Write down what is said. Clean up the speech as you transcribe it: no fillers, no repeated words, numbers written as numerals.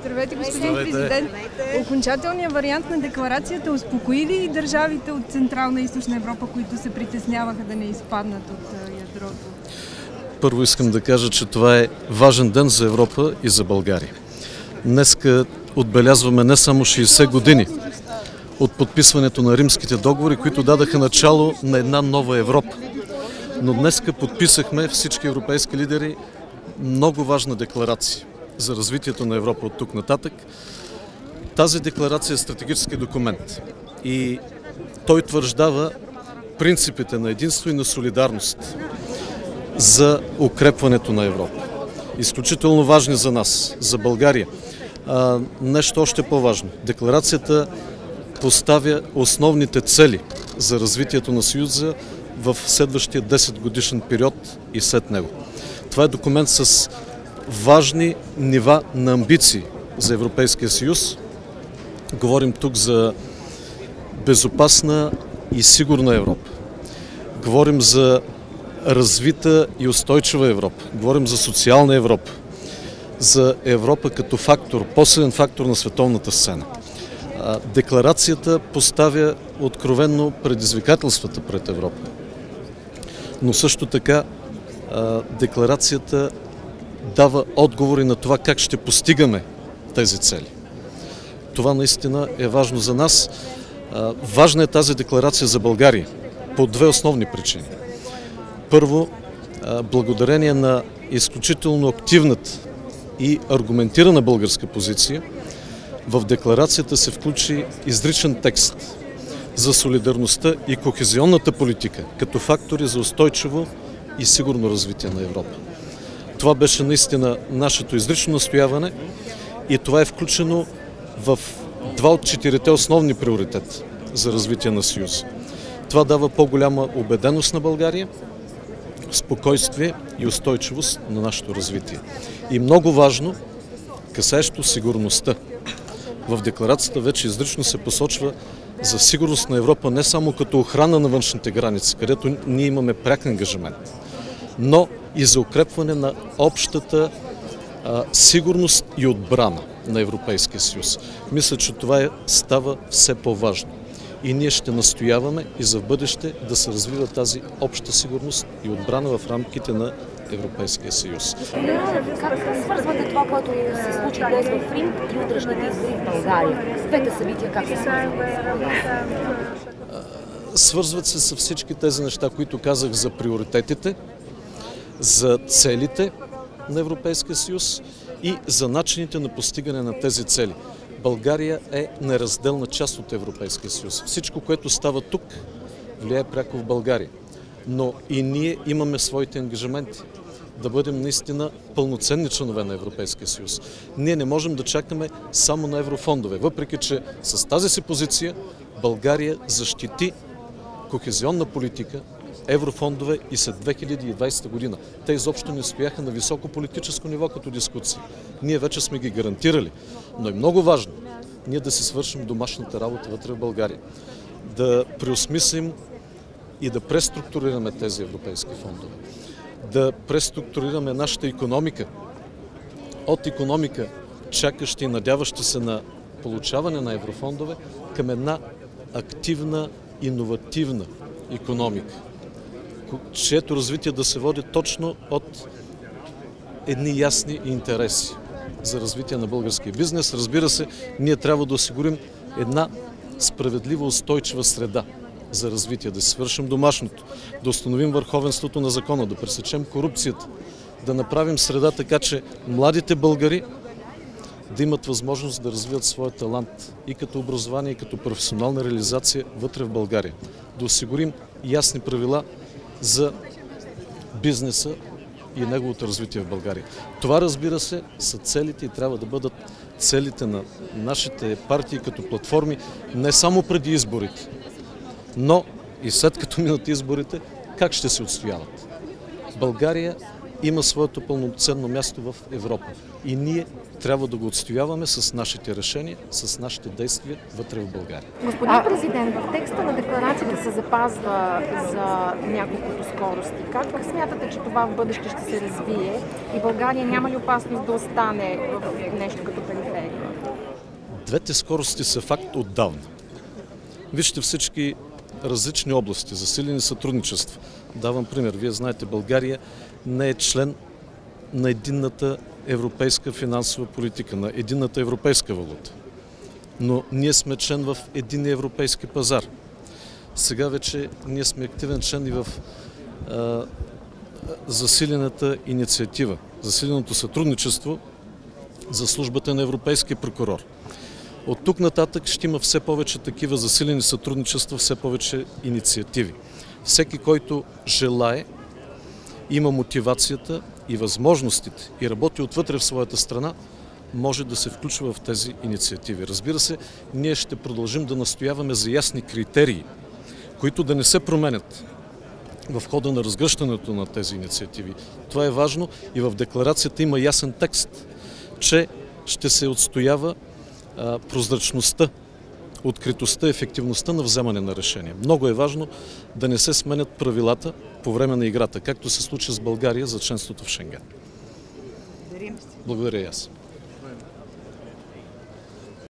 Здравейте, господин президент. Окончателният вариант на декларацията успокои ли държавите от Централна и Източна Европа, които се притесняваха да не изпаднат от ядрото? Първо искам да кажа, че това е важен ден за Европа и за България. Днеска отбелязваме не само 60 години от подписването на римските договори, които дадаха начало на една нова Европа. Но днеска подписахме всички европейски лидери много важна декларация за развитието на Европа от тук нататък. Тази декларация е стратегически документ и той утвърждава принципите на единство и на солидарност за укрепването на Европа. Изключително важни за нас, за България. Нещо още по-важно. Декларацията поставя основните цели за развитието на Съюза в следващия 10 годишен период и след него. Това е документ с важни нива на амбиции за Европейския съюз. Говорим тук за безопасна и сигурна Европа. Говорим за развита и устойчива Европа. Говорим за социална Европа. За Европа като фактор, по-силен фактор на световната сцена. Декларацията поставя откровенно предизвикателствата пред Европа. Но също така декларацията дава отговори на това как ще постигаме тези цели. Това наистина е важно за нас. Важна е тази декларация за България по две основни причини. Първо, благодарение на изключително активната и аргументирана българска позиция, в декларацията се включи изричен текст за солидарността и кохезионната политика като фактори за устойчиво и сигурно развитие на Европа. Това беше наистина нашето изрично настояване и това е включено в два от четирите основни приоритета за развитие на Съюза. Това дава по-голяма убеденост на България, спокойствие и устойчивост на нашето развитие. И много важно, касаещо сигурността. В декларацията вече изрично се посочва за сигурност на Европа не само като охрана на външните граници, където ние имаме пряк ангажимент, но и за укрепване на общата сигурност и отбрана на Европейския съюз. Мисля, че това става все по-важно. И ние ще настояваме и за в бъдеще да се развива тази обща сигурност и отбрана в рамките на Европейския съюз. Как свързвате това, което се случи днес в Рим и утрешните избори в България? Двете събития как се свързват? Свързват се с всички тези неща, които казах за приоритетите, за целите на Европейския съюз и за начините на постигане на тези цели. България е неразделна част от Европейския съюз. Всичко, което става тук, влияе пряко в България. Но и ние имаме своите ангажименти да бъдем наистина пълноценни членове на Европейския съюз. Ние не можем да чакаме само на еврофондове, въпреки че с тази си позиция България защити кохезионна политика, еврофондове и след 2020 година. Те изобщо не стояха на високо политическо ниво като дискусии. Ние вече сме ги гарантирали, но е много важно ние да си свършим домашната работа вътре в България. Да преосмислим и да преструктурираме тези европейски фондове. Да преструктурираме нашата икономика. От икономика, чакащи и надяващи се на получаване на еврофондове, към една активна, иновативна икономика, чието развитие да се води точно от едни ясни интереси за развитие на българския бизнес. Разбира се, ние трябва да осигурим една справедлива, устойчива среда за развитие, да си свършим домашното, да установим върховенството на закона, да пресечем корупцията, да направим среда така, че младите българи да имат възможност да развият своя талант и като образование, и като професионална реализация вътре в България. Да осигурим ясни правила за бизнеса и неговото развитие в България. Това, разбира се, са целите и трябва да бъдат целите на нашите партии като платформи не само преди изборите, но и след като минат изборите, как ще се отстояват. България има своето пълноценно място в Европа и ние трябва да го отстояваме с нашите решения, с нашите действия вътре в България. Господин президент, в текста на декларацията се запазва за няколкото скорости. Как смятате, че това в бъдеще ще се развие и България няма ли опасност да остане в нещо като периферия? Двете скорости са факт отдавна. Вижте всички различни области, засилени сътрудничества. Давам пример. Вие знаете, България не е член на единната европейска финансова политика, на единната европейска валута. Но ние сме член в единния европейски пазар. Сега вече ние сме активен член и в засилената инициатива, засиленото сътрудничество за службата на европейския прокурор. От тук нататък ще има все повече такива засилени сътрудничества, все повече инициативи. Всеки, който желае, има мотивацията и възможностите и работи отвътре в своята страна, може да се включва в тези инициативи. Разбира се, ние ще продължим да настояваме за ясни критерии, които да не се променят в хода на разгръщането на тези инициативи. Това е важно и в декларацията има ясен текст, че ще се отстоява прозрачността, откритостта, ефективността на вземане на решения. Много е важно да не се сменят правилата по време на играта, както се случи с България за членството в Шенген. Благодаря и аз.